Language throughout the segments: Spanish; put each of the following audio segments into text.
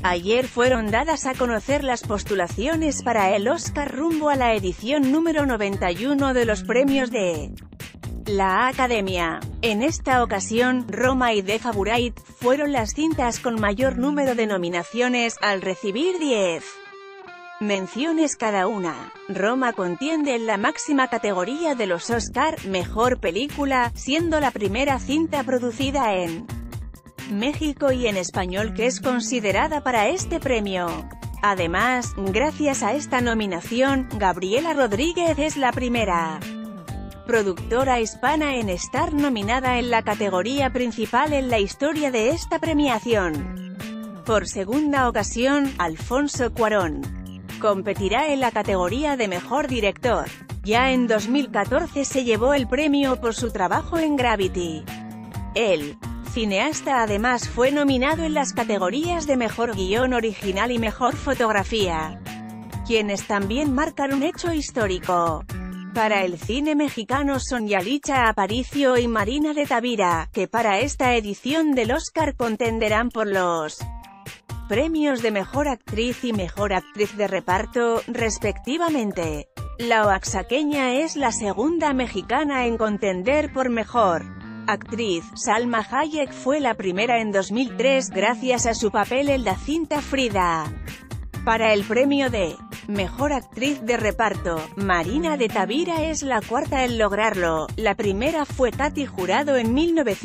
Ayer fueron dadas a conocer las postulaciones para el Oscar rumbo a la edición número 91 de los premios de la Academia. En esta ocasión, Roma y The Favourite fueron las cintas con mayor número de nominaciones, al recibir 10 menciones cada una. Roma contiende en la máxima categoría de los Oscar, Mejor Película, siendo la primera cinta producida en México y en español que es considerada para este premio. Además, gracias a esta nominación, Gabriela Rodríguez es la primera productora hispana en estar nominada en la categoría principal en la historia de esta premiación. Por segunda ocasión, Alfonso Cuarón competirá en la categoría de Mejor Director. Ya en 2014 se llevó el premio por su trabajo en Gravity. El cineasta además fue nominado en las categorías de Mejor Guión Original y Mejor Fotografía, quienes también marcan un hecho histórico para el cine mexicano. Son Yalitza Aparicio y Marina de Tavira, que para esta edición del Oscar contenderán por los premios de Mejor Actriz y Mejor Actriz de Reparto, respectivamente. La oaxaqueña es la segunda mexicana en contender por Mejor Actriz. Salma Hayek fue la primera en 2003 gracias a su papel en la cinta Frida. Para el premio de Mejor Actriz de Reparto, Marina de Tavira es la cuarta en lograrlo. La primera fue Tati Jurado en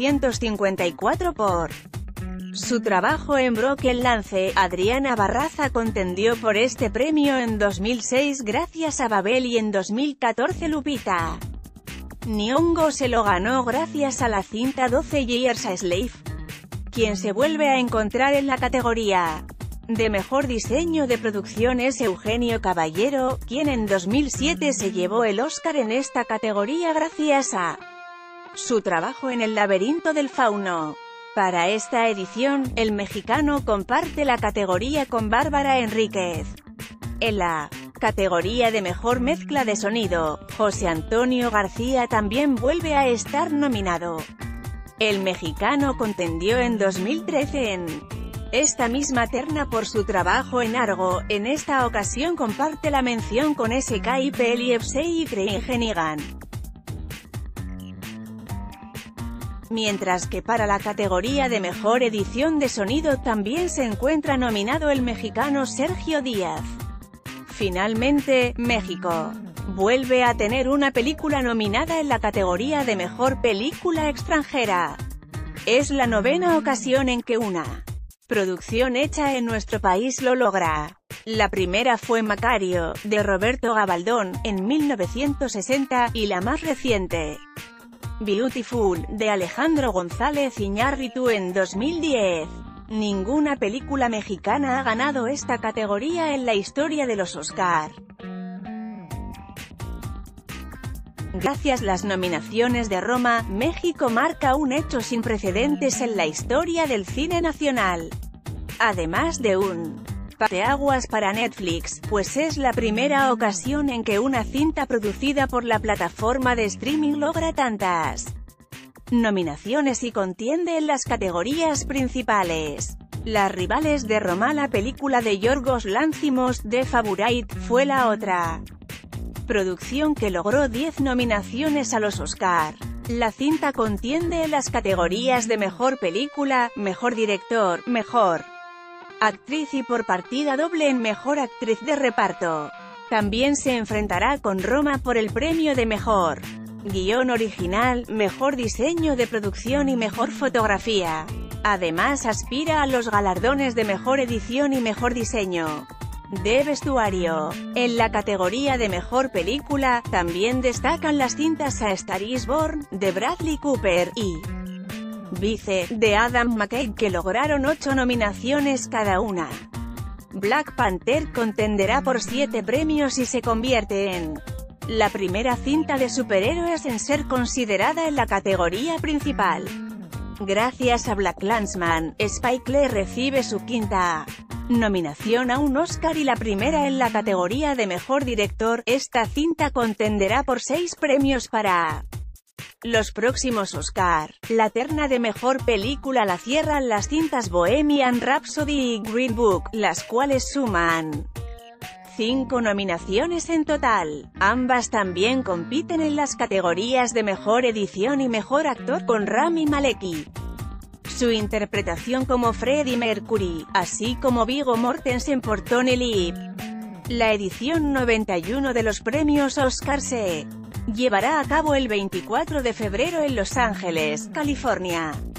1954 por su trabajo en Broken Lance. Adriana Barraza contendió por este premio en 2006 gracias a Babel y en 2014 Lupita Nyong'o se lo ganó gracias a la cinta 12 Years a Slave, quien se vuelve a encontrar en la categoría de Mejor Diseño de Producción es Eugenio Caballero, quien en 2007 se llevó el Oscar en esta categoría gracias a su trabajo en El laberinto del fauno. Para esta edición, el mexicano comparte la categoría con Bárbara Enríquez. En la categoría de Mejor Mezcla de Sonido, José Antonio García también vuelve a estar nominado. El mexicano contendió en 2013 en esta misma terna por su trabajo en Argo. En esta ocasión comparte la mención con SK Lievsey y Craig Hennigan. Mientras que para la categoría de Mejor Edición de Sonido también se encuentra nominado el mexicano Sergio Díaz. Finalmente, México vuelve a tener una película nominada en la categoría de Mejor Película Extranjera. Es la novena ocasión en que una producción hecha en nuestro país lo logra. La primera fue Macario, de Roberto Gabaldón, en 1960, y la más reciente, Beautiful, de Alejandro González Iñárritu en 2010. Ninguna película mexicana ha ganado esta categoría en la historia de los Oscar. Gracias a las nominaciones de Roma, México marca un hecho sin precedentes en la historia del cine nacional. Además de un parteaguas para Netflix, pues es la primera ocasión en que una cinta producida por la plataforma de streaming logra tantas nominaciones y contiende en las categorías principales. Las rivales de Roma, la película de Yorgos Lanthimos, The Favourite, fue la otra producción que logró 10 nominaciones a los Oscar. La cinta contiende en las categorías de Mejor Película, Mejor Director, Mejor Actriz y por partida doble en Mejor Actriz de Reparto. También se enfrentará con Roma por el premio de Mejor Guión Original, Mejor Diseño de Producción y Mejor Fotografía. Además aspira a los galardones de Mejor Edición y Mejor Diseño de Vestuario. En la categoría de Mejor Película, también destacan las cintas A Star is Born, de Bradley Cooper, y Vice, de Adam McKay, que lograron 8 nominaciones cada una. Black Panther contenderá por 7 premios y se convierte en la primera cinta de superhéroes en ser considerada en la categoría principal. Gracias a BlacKkKlansman, Spike Lee recibe su quinta nominación a un Oscar y la primera en la categoría de Mejor Director. Esta cinta contenderá por 6 premios para Los próximos Oscar. La terna de mejor película la cierran las cintas Bohemian Rhapsody y Green Book, las cuales suman 5 nominaciones en total. Ambas también compiten en las categorías de mejor edición y mejor actor, con Rami Malek. Su interpretación como Freddie Mercury, así como Viggo Mortensen por Tony Lip. La edición 91 de los premios Oscar se llevará a cabo el 24 de febrero en Los Ángeles, California.